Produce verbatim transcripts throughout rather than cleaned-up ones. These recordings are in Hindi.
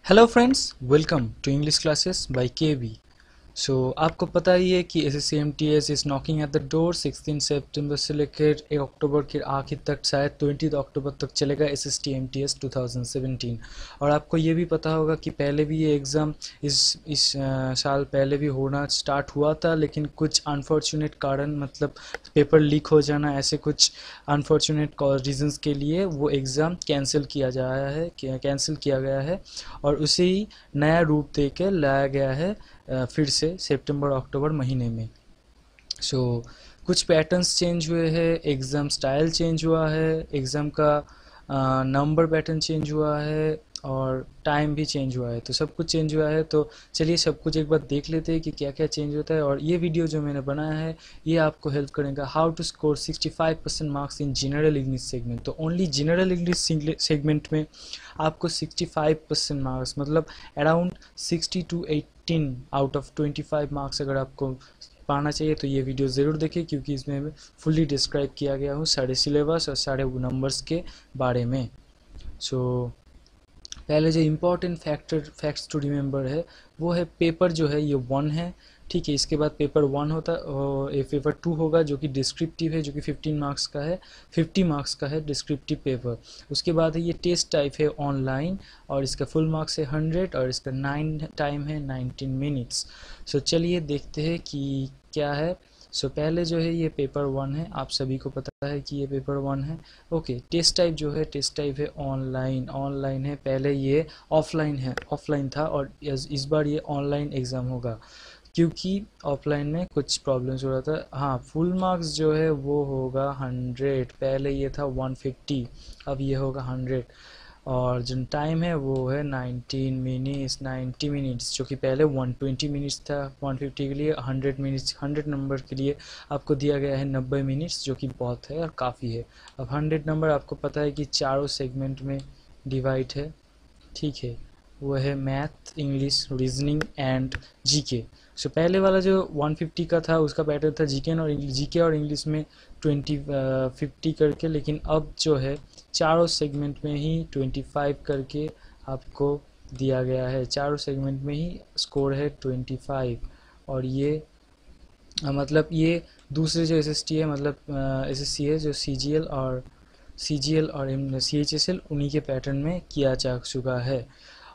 Hello friends, welcome to English classes by K B. So आपको पता ही है कि S S C M T S is knocking at the door. Sixteen सितंबर से लेकर एक अक्टूबर के आखिर तक, शायद ट्वेंटी अक्टूबर तक चलेगा S S T M T S twenty seventeen. और आपको ये भी पता होगा कि पहले भी ये एग्ज़ाम इस इस आ, साल पहले भी होना स्टार्ट हुआ था, लेकिन कुछ अनफॉर्चुनेट कारण, मतलब पेपर लीक हो जाना, ऐसे कुछ अनफॉर्चुनेट रीजंस के लिए वो एग्ज़ाम कैंसिल किया जा रहा है कैंसिल किया गया है और उसे ही नया रूप दे के लाया गया है फिर से सितंबर अक्टूबर महीने में। सो so, कुछ पैटर्न्स चेंज हुए हैं, एग्ज़ाम स्टाइल चेंज हुआ है, एग्ज़ाम का नंबर पैटर्न चेंज हुआ है और टाइम भी चेंज हुआ है। तो सब कुछ चेंज हुआ है। तो चलिए सब कुछ एक बार देख लेते हैं कि क्या क्या चेंज होता है। और ये वीडियो जो मैंने बनाया है ये आपको हेल्प करेगा how to score sixty five percent marks in general English segment. तो ओनली जनरल इंग्लिश सेगमेंट में आपको सिक्सटी फाइव परसेंट मार्क्स, मतलब around sixty two eighteen out of twenty five marks अगर आपको पाना चाहिए तो ये वीडियो ज़रूर देखें, क्योंकि इसमें फुल्ली डिस्क्राइब किया गया हूँ सारे सिलेबस और सारे नंबर्स के बारे में। सो so, पहले जो important factor facts to remember है वो है पेपर जो है ये वन है, ठीक है। इसके बाद पेपर वन होता है और ये पेपर टू होगा जो कि डिस्क्रिप्टिव है, जो कि फिफ्टीन मार्क्स का है, फिफ्टी मार्क्स का है डिस्क्रिप्टिव पेपर। उसके बाद है ये टेस्ट टाइप है ऑनलाइन और इसका फुल मार्क्स है हंड्रेड और इसका नाइन टाइम है नाइनटीन मिनट्स। सो चलिए देखते हैं कि क्या है। सो so, पहले जो है ये पेपर वन है, आप सभी को पता है कि ये पेपर वन है। ओके, टेस्ट टाइप जो है टेस्ट टाइप है ऑनलाइन ऑनलाइन है। पहले ये ऑफलाइन है ऑफलाइन था और इस बार ये ऑनलाइन एग्ज़ाम होगा, क्योंकि ऑफलाइन में कुछ प्रॉब्लम्स हो रहा था। हाँ, फुल मार्क्स जो है वो होगा हंड्रेड, पहले ये था वन फिफ्टी, अब ये होगा हंड्रेड। और जो टाइम है वो है नाइनटीन मिनट्स नाइन्टी मिनट्स, जो कि पहले वन ट्वेंटी मिनट्स था वन फिफ्टी के लिए। हंड्रेड मिनट्स हंड्रेड नंबर के लिए आपको दिया गया है नब्बे मिनट्स, जो कि बहुत है और काफ़ी है। अब हंड्रेड नंबर आपको पता है कि चारों सेगमेंट में डिवाइड है, ठीक है। वो है math, English, reasoning and GK. So पहले वाला जो वन फिफ्टी का था उसका पैटर्न था जीके और जीके और इंग्लिश में ट्वेंटी फिफ्टी करके, लेकिन अब जो है चारों सेगमेंट में ही ट्वेंटी फाइव करके आपको दिया गया है। चारों सेगमेंट में ही स्कोर है ट्वेंटी फाइव। और ये आ, मतलब ये दूसरे जो एसएसटी है, मतलब एसएससी है, जो सीजीएल और सीजीएल और सीएचएसएल उन्हीं के पैटर्न में किया जा चुका है।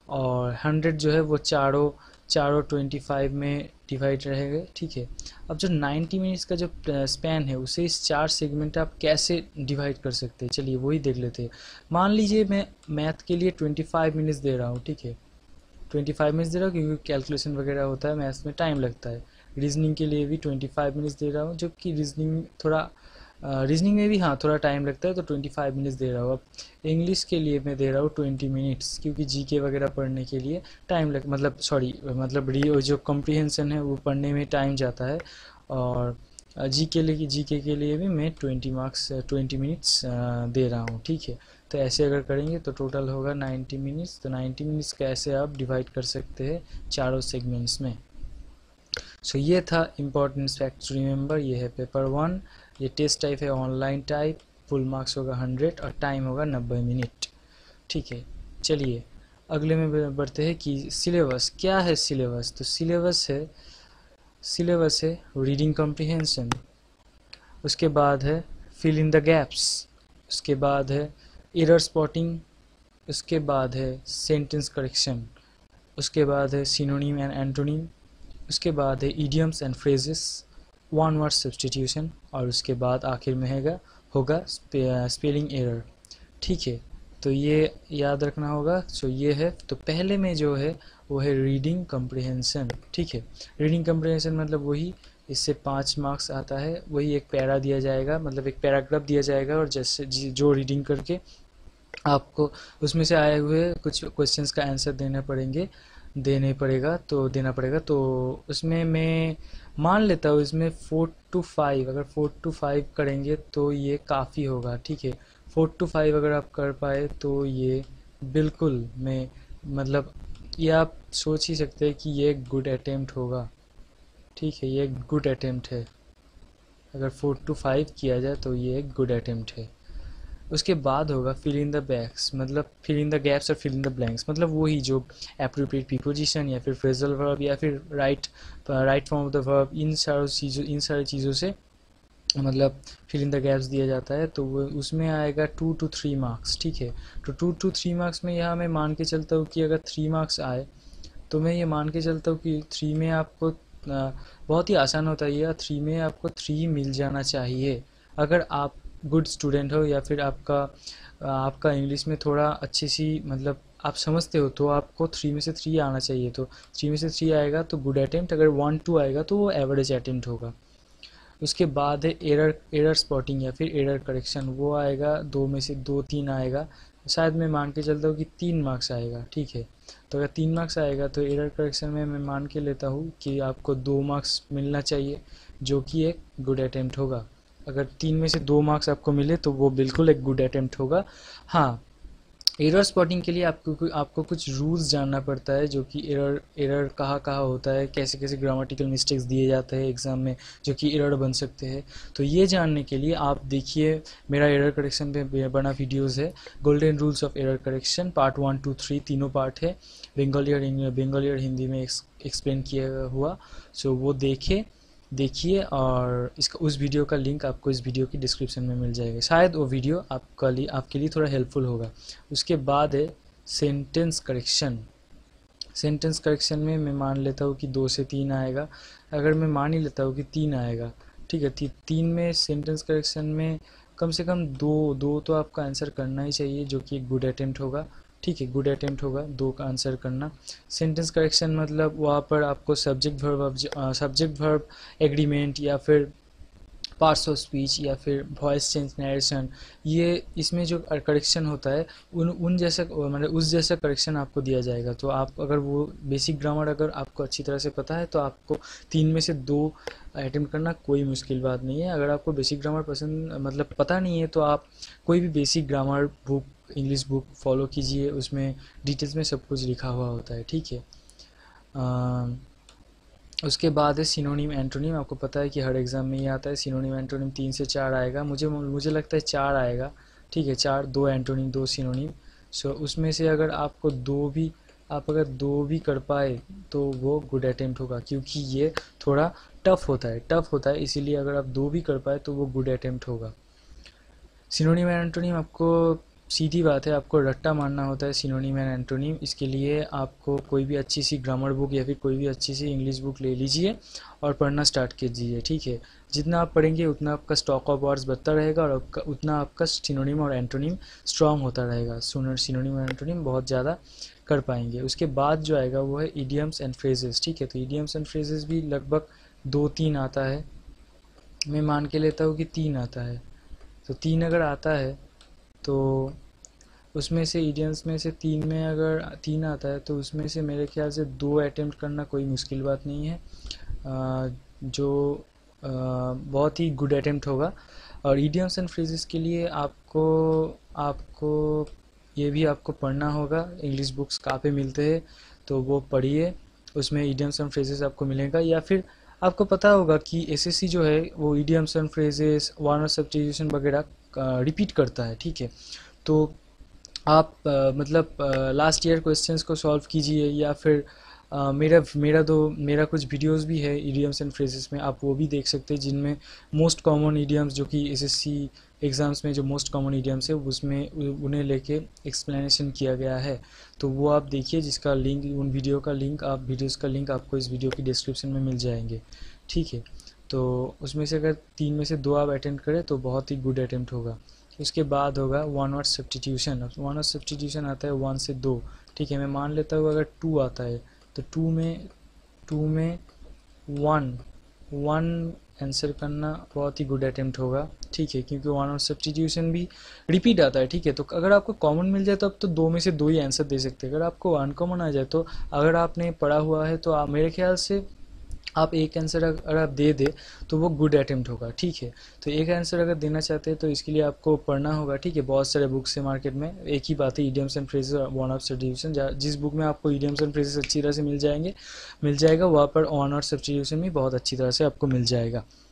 और हंड्रेड जो है वो चारों चारों ट्वेंटी फाइव में डिवाइड रहेगा, ठीक है। अब जो नाइन्टी मिनट्स का जो स्पैन है उसे इस चार सेगमेंट आप कैसे डिवाइड कर सकते हैं, चलिए वही देख लेते हैं। मान लीजिए मैं मैथ के लिए ट्वेंटी फाइव मिनट्स दे रहा हूँ, ठीक है। ट्वेंटी फाइव मिनट्स दे रहा हूँ क्योंकि कैलकुलेशन वगैरह होता है, मैथ्स में टाइम लगता है। रीजनिंग के लिए भी ट्वेंटी फाइव मिनट्स दे रहा हूँ, जो कि रीजनिंग थोड़ा रीजनिंग में भी हाँ थोड़ा टाइम लगता है, तो ट्वेंटी फाइव मिनट्स दे रहा हूँ। अब इंग्लिश के लिए मैं दे रहा हूँ ट्वेंटी मिनट्स, क्योंकि जीके वगैरह पढ़ने के लिए टाइम लग मतलब सॉरी मतलब री जो कॉम्प्रिहेंशन है वो पढ़ने में टाइम जाता है। और जीके लिए जीके के लिए भी मैं ट्वेंटी मार्क्स ट्वेंटी मिनट्स दे रहा हूँ, ठीक है। तो ऐसे अगर करेंगे तो टोटल होगा नाइन्टी मिनट्स। तो नाइन्टी मिनट्स कैसे आप डिवाइड कर सकते हैं चारों सेगमेंट्स में। सो so, ये था इम्पोर्टेंट फैक्ट्स रिमेंबर। ये है पेपर वन, ये टेस्ट टाइप है ऑनलाइन टाइप, फुल मार्क्स होगा हंड्रेड और टाइम होगा नब्बे मिनट, ठीक है। चलिए अगले में बढ़ते हैं कि सिलेबस क्या है। सिलेबस तो सिलेबस है सिलेबस है रीडिंग कॉम्प्रिहेंशन, उसके बाद है फिल इन द गैप्स, उसके बाद है एरर स्पॉटिंग, उसके बाद है सेंटेंस करेक्शन, उसके बाद है सिनोनिम एंड एंटोनिम, उसके बाद है idioms and phrases, one word substitution, और उसके बाद आखिर में हैगा होगा स्पेलिंग एरर, ठीक है। तो ये याद रखना होगा। सो ये है, तो पहले में जो है वो है रीडिंग कम्प्रिहेंशन, ठीक है। रीडिंग कम्प्रिहेंशन मतलब वही, इससे पाँच मार्क्स आता है, वही एक पैरा दिया जाएगा, मतलब एक पैराग्राफ दिया जाएगा और जैसे जो रीडिंग करके आपको उसमें से आए हुए कुछ क्वेश्चंस का आंसर देना पड़ेंगे देने पड़ेगा तो देना पड़ेगा। तो उसमें मैं मान लेता हूँ इसमें फोर टू फाइव, अगर फोर टू फाइव करेंगे तो ये काफ़ी होगा, ठीक है। फोर टू फाइव अगर आप कर पाए तो ये बिल्कुल मैं मतलब ये आप सोच ही सकते हैं कि ये एक गुड अटेम्प्ट होगा, ठीक है। ये एक गुड अटेम्प्ट है, अगर फोर टू फाइव किया जाए तो ये एक गुड अटेम्प्ट है। उसके बाद होगा फिल इन द बैक्स, मतलब फिल इन द गैप्स और फिल इन द ब्लैंक्स, मतलब वही जो एप्रोप्रिएट प्रीपोजिशन या फिर फ्रेजल वर्ब या फिर right right form of the verb, इन सारी चीज़ों इन सारी चीज़ों से मतलब फिल इन द गैप्स दिया जाता है। तो वो उसमें आएगा टू टू थ्री मार्क्स, ठीक है। तो टू टू थ्री मार्क्स में यहाँ मैं मान के चलता हूँ कि अगर थ्री मार्क्स आए तो मैं ये मान के चलता हूँ कि थ्री में आपको आ, बहुत ही आसान होता है ये, थ्री में आपको थ्री मिल जाना चाहिए अगर आप गुड स्टूडेंट हो या फिर आपका आपका इंग्लिश में थोड़ा अच्छी सी मतलब आप समझते हो, तो आपको थ्री में से थ्री आना चाहिए। तो थ्री में से थ्री आएगा तो गुड अटेम्प्ट, अगर वन टू आएगा तो वो एवरेज अटेम्प्ट होगा। उसके बाद है एरर एरर स्पॉटिंग या फिर एरर करेक्शन, वो आएगा दो में से दो तीन आएगा, शायद मैं मान के चलता हूँ कि तीन मार्क्स आएगा, ठीक है। तो अगर तीन मार्क्स आएगा तो एरर करेक्शन में मैं मान के लेता हूँ कि आपको दो मार्क्स मिलना चाहिए, जो कि एक गुड अटेम्प्ट होगा। अगर तीन में से दो मार्क्स आपको मिले तो वो बिल्कुल एक गुड अटेम्प्ट होगा। हाँ, एरर स्पॉटिंग के लिए आपको आपको कुछ रूल्स जानना पड़ता है, जो कि एरर एरर कहाँ कहाँ होता है, कैसे कैसे ग्रामेटिकल मिस्टेक्स दिए जाते हैं एग्ज़ाम में जो कि एरर बन सकते हैं। तो ये जानने के लिए आप देखिए मेरा एरर करेक्शन पे बना वीडियोस है, golden rules of error correction part one two three तीनों पार्ट है, बंगाली और बंगाली और हिंदी में एक्सप्लेन किया हुआ। सो वो देखे देखिए और इसका उस वीडियो का लिंक आपको इस वीडियो की डिस्क्रिप्शन में मिल जाएगा, शायद वो वीडियो आपका लिए आपके लिए थोड़ा हेल्पफुल होगा। उसके बाद है सेंटेंस करेक्शन। सेंटेंस करेक्शन में मैं मान लेता हूँ कि दो से तीन आएगा, अगर मैं मान ही लेता हूँ कि तीन आएगा, ठीक है। ती, तीन में सेंटेंस करेक्शन में कम से कम दो दो तो आपका आंसर करना ही चाहिए, जो कि एक गुड अटेम्प्ट होगा, ठीक है। गुड अटेम्प्ट होगा दो का आंसर करना। सेंटेंस करेक्शन मतलब वहाँ पर आपको subject verb subject verb agreement या फिर पार्ट्स ऑफ स्पीच या फिर वॉइस चेंज नरेशन, ये इसमें जो करेक्शन होता है उन उन जैसा मतलब उस जैसा करेक्शन आपको दिया जाएगा। तो आप अगर वो बेसिक ग्रामर अगर आपको अच्छी तरह से पता है तो आपको तीन में से दो अटेम्प्ट करना कोई मुश्किल बात नहीं है। अगर आपको बेसिक ग्रामर पसंद मतलब पता नहीं है तो आप कोई भी basic grammar book English book follow कीजिए, उसमें डिटेल्स में सब कुछ लिखा हुआ होता है, ठीक है। आ, उसके बाद है सिनोनिम एंटोनिम। आपको पता है कि हर एग्ज़ाम में ये आता है सिनोनिम एंटोनिम, तीन से चार आएगा, मुझे मुझे लगता है चार आएगा, ठीक है। चार, दो एंटोनिम दो सिनोनिम। सो उसमें से अगर आपको दो भी आप अगर दो भी कर पाए तो वो गुड अटेम्प्ट होगा, क्योंकि ये थोड़ा टफ होता है टफ होता है इसीलिए अगर आप दो भी कर पाए तो वो गुड अटेम्प्ट होगा। सिनोनिम एंड एंटोनिम आपको सीधी बात है, आपको रट्टा मारना होता है सिनोनिम एंड एंटोनिम। इसके लिए आपको कोई भी अच्छी सी ग्रामर बुक या फिर कोई भी अच्छी सी इंग्लिश बुक ले लीजिए और पढ़ना स्टार्ट कीजिए, ठीक है। जितना आप पढ़ेंगे उतना आपका स्टॉक ऑफ वर्ड्स बढ़ता रहेगा और आपका उतना आपका सिनोनिम और एंटोनिम स्ट्रॉन्ग होता रहेगा। सिनोनिम और एंटोनिम बहुत ज़्यादा कर पाएंगे। उसके बाद जो आएगा वो है इडियम्स एंड फ्रेजेस, ठीक है। तो इडियम्स एंड फ्रेजेस भी लगभग दो तीन आता है, मैं मान के लेता हूँ कि तीन आता है। तो तीन अगर आता है तो उसमें से इडियम्स में से तीन में अगर तीन आता है तो उसमें से मेरे ख्याल से दो अटेम्प्ट करना कोई मुश्किल बात नहीं है, आ, जो आ, बहुत ही गुड अटेम्प्ट होगा। और इडियम्स एंड फ्रेजेस के लिए आपको आपको ये भी आपको पढ़ना होगा, इंग्लिश बुक्स कहाँ पे मिलते हैं तो वो पढ़िए, उसमें इडियम्स एंड फ्रेजेस आपको मिलेगा। या फिर आपको पता होगा कि एसएससी जो है वो इडियम्स एंड फ्रेजेस वन और सब्स्टिट्यूशन वगैरह रिपीट करता है, ठीक है। तो आप आ, मतलब लास्ट ईयर क्वेश्चंस को सॉल्व कीजिए या फिर आ, मेरा मेरा दो मेरा कुछ वीडियोस भी है इडियम्स एंड फ्रेजेस में, आप वो भी देख सकते हैं, जिनमें मोस्ट कॉमन इडियम्स जो कि एसएससी एग्ज़ाम्स में जो मोस्ट कॉमन इडियम्स है उसमें उन्हें लेके एक्सप्लेनेशन किया गया है। तो वो आप देखिए, जिसका लिंक उन वीडियो का लिंक आप वीडियोस का लिंक आपको इस वीडियो की डिस्क्रिप्शन में मिल जाएंगे, ठीक है। तो उसमें से अगर तीन में से दो आप अटेम्प्ट करें तो बहुत ही गुड अटेम्प्ट होगा। उसके बाद होगा one word substitution. One word substitution आता है वन से दो, ठीक है। मैं मान लेता हूँ अगर टू आता है तो टू में टू में वन वन आंसर करना बहुत ही गुड अटेम्प्ट होगा, ठीक है, क्योंकि वन और सब्स्टिट्यूशन भी रिपीट आता है, ठीक है। तो अगर आपको कॉमन मिल जाए तो आप तो दो में से दो ही आंसर दे सकते हैं। अगर आपको अनकॉमन आ जाए तो अगर आपने पढ़ा हुआ है तो आप मेरे ख्याल से आप एक आंसर अगर आप दे दे तो वो गुड अटेम्प्ट होगा, ठीक है। तो एक आंसर अगर देना चाहते हैं तो इसके लिए आपको पढ़ना होगा, ठीक है। बहुत सारे बुक्स है मार्केट में, एक ही बात है idioms and phrases one of substitution, जिस बुक में आपको इडियम्स एंड फ्रेजेस अच्छी तरह से मिल जाएंगे मिल जाएगा वहाँ पर वन और सब्स्टिट्यूशन भी बहुत अच्छी तरह से आपको मिल जाएगा।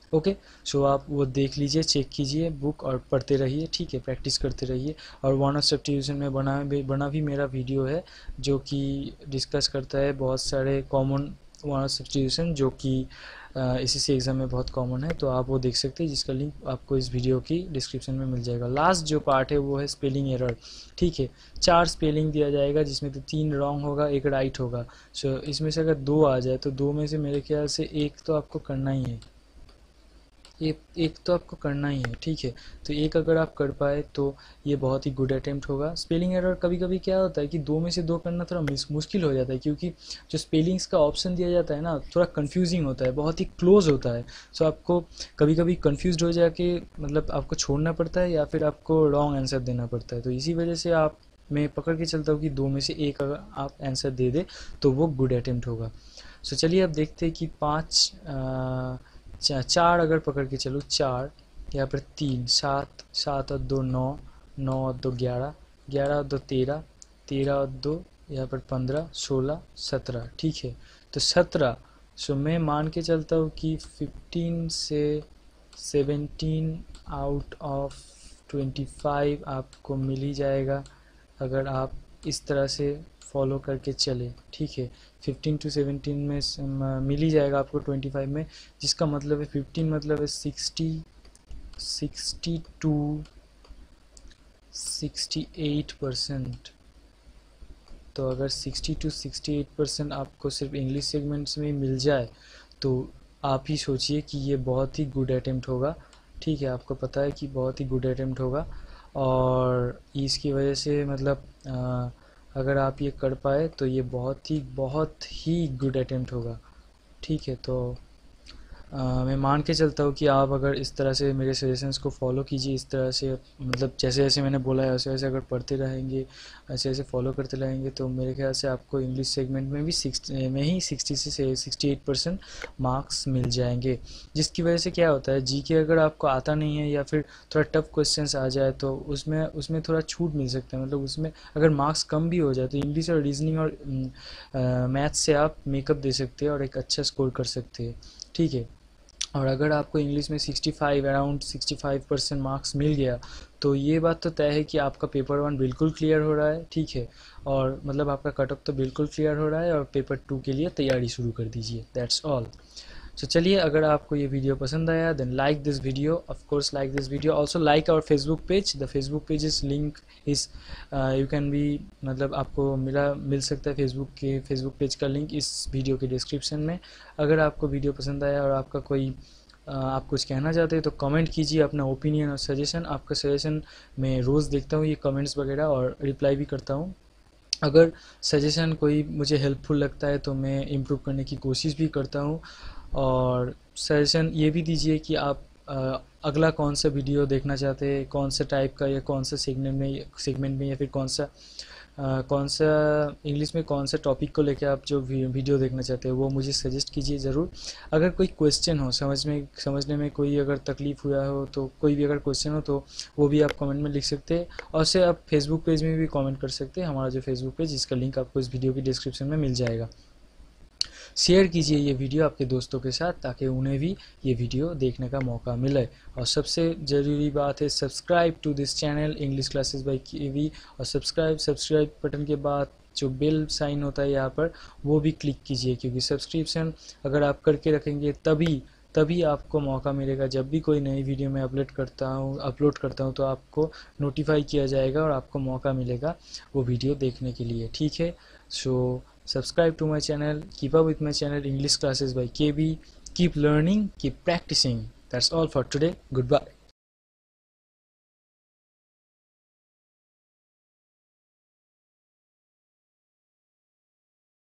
ओके, सो आप वो देख लीजिए, चेक कीजिए बुक और पढ़ते रहिए, ठीक है, प्रैक्टिस करते रहिए। और वन ऑफ सब्स्टिट्यूशन में बना भी बना भी मेरा वीडियो है जो कि डिस्कस करता है बहुत सारे कॉमन वन ऑफ सब्स्टिट्यूशन जो कि एसएससी एग्ज़ाम में बहुत कॉमन है, तो आप वो देख सकते हैं, जिसका लिंक आपको इस वीडियो की डिस्क्रिप्शन में मिल जाएगा। लास्ट जो पार्ट है वो है स्पेलिंग एरर, ठीक है। चार स्पेलिंग दिया जाएगा जिसमें तो तीन रॉन्ग होगा, एक राइट होगा। सो इसमें से अगर दो आ जाए तो दो में से मेरे ख्याल से एक तो आपको करना ही है, एक एक तो आपको करना ही है, ठीक है। तो एक अगर आप कर पाए तो ये बहुत ही गुड अटेम्प्ट होगा। स्पेलिंग एरर कभी कभी क्या होता है कि दो में से दो करना थोड़ा मुश्किल हो जाता है, क्योंकि जो स्पेलिंग्स का ऑप्शन दिया जाता है ना, थोड़ा कंफ्यूजिंग होता है, बहुत ही क्लोज होता है। सो आपको कभी कभी कंफ्यूज हो जाके मतलब आपको छोड़ना पड़ता है या फिर आपको रॉन्ग आंसर देना पड़ता है। तो इसी वजह से आप मैं पकड़ के चलता हूँ कि दो में से एक अगर आप आंसर दे दे तो वो गुड अटेम्प्ट होगा। सो चलिए अब देखते हैं कि पाँच चा, चार अगर पकड़ के चलो, चार यहाँ पर तीन, सात, सात और दो नौ, नौ और दो ग्यारह, ग्यारह और दो तेरह, तेरह और दो यहाँ पर पंद्रह, सोलह, सत्रह, ठीक है। तो सत्रह, सो मैं मान के चलता हूँ कि फिफ्टीन से seventeen out of twenty five आपको मिल ही जाएगा अगर आप इस तरह से फॉलो करके चले, ठीक है। फिफ्टीन टू सेवेंटीन में मिल ही जाएगा आपको ट्वेंटी फाइव में, जिसका मतलब है फिफ्टीन मतलब है sixty, sixty two, sixty eight percent. तो अगर sixty two sixty eight percent आपको सिर्फ इंग्लिश सेगमेंट्स में मिल जाए तो आप ही सोचिए कि ये बहुत ही गुड अटेम्प्ट होगा, ठीक है। आपको पता है कि बहुत ही गुड अटेम्प्ट होगा और इसकी वजह से मतलब आ, अगर आप ये कर पाए तो ये बहुत ही बहुत ही गुड अटेम्प्ट होगा, ठीक है। तो आ, मैं मान के चलता हूँ कि आप अगर इस तरह से मेरे सजेशंस को फॉलो कीजिए, इस तरह से मतलब जैसे जैसे मैंने बोला है वैसे वैसे अगर पढ़ते रहेंगे, ऐसे ऐसे फॉलो करते रहेंगे तो मेरे ख्याल से आपको इंग्लिश सेगमेंट में भी सिक्स में ही सिक्सटी से सिक्सटी एट परसेंट मार्क्स मिल जाएंगे। जिसकी वजह से क्या होता है, जी के अगर आपको आता नहीं है या फिर थोड़ा टफ क्वेश्चंस आ जाए तो उसमें उसमें थोड़ा छूट मिल सकता है, मतलब उसमें अगर मार्क्स कम भी हो जाए तो इंग्लिश और रीजनिंग और मैथ्स से आप मेकअप दे सकते हैं और एक अच्छा स्कोर कर सकते हैं, ठीक है। और अगर आपको इंग्लिश में sixty five around sixty five percent marks मिल गया तो ये बात तो तय है कि आपका पेपर वन बिल्कुल क्लियर हो रहा है, ठीक है। और मतलब आपका कट ऑफ तो बिल्कुल क्लियर हो रहा है और पेपर टू के लिए तैयारी शुरू कर दीजिए। That's all. सो चलिए, अगर आपको ये वीडियो पसंद आया then like this video, of course like this video, also like our Facebook page. The Facebook page is link is you can be मतलब आपको मिला मिल सकता है फेसबुक के फेसबुक पेज का लिंक इस वीडियो के डिस्क्रिप्शन में। अगर आपको वीडियो पसंद आया और आपका कोई uh, आप कुछ कहना चाहते हैं तो कमेंट कीजिए अपना ओपिनियन और सजेशन। आपका सजेशन मैं रोज़ देखता हूँ ये कमेंट्स वगैरह और रिप्लाई भी करता हूँ। अगर सजेशन कोई मुझे हेल्पफुल लगता है तो मैं इम्प्रूव करने की कोशिश भी करता हूँ। और सजेशन ये भी दीजिए कि आप आ, अगला कौन सा वीडियो देखना चाहते हैं, कौन सा टाइप का या कौन सा सेगमेंट में सेगमेंट में या फिर कौन सा आ, कौन सा इंग्लिश में कौन सा टॉपिक को लेकर आप जो वीडियो देखना चाहते हैं वो मुझे सजेस्ट कीजिए ज़रूर। अगर कोई क्वेश्चन हो समझ में समझने में कोई अगर तकलीफ़ हुआ हो तो कोई भी अगर क्वेश्चन हो तो वो भी आप कमेंट में लिख सकते हैं। और से आप फेसबुक पेज में भी कमेंट कर सकते हैं, हमारा जो फेसबुक पेज जिसका लिंक आपको इस वीडियो की डिस्क्रिप्शन में मिल जाएगा। शेयर कीजिए ये वीडियो आपके दोस्तों के साथ ताकि उन्हें भी ये वीडियो देखने का मौका मिले। और सबसे ज़रूरी बात है, subscribe to this channel English classes by KV. और सब्सक्राइब सब्सक्राइब बटन के बाद जो बेल साइन होता है यहाँ पर वो भी क्लिक कीजिए, क्योंकि सब्सक्रिप्शन अगर आप करके रखेंगे तभी तभी आपको मौका मिलेगा, जब भी कोई नई वीडियो मैं अपलोड करता हूँ अपलोड करता हूँ तो आपको नोटिफाई किया जाएगा और आपको मौका मिलेगा वो वीडियो देखने के लिए, ठीक है। सो subscribe to my channel, keep up with my channel English Classes by K B. Keep learning, keep practicing. That's all for today. Goodbye.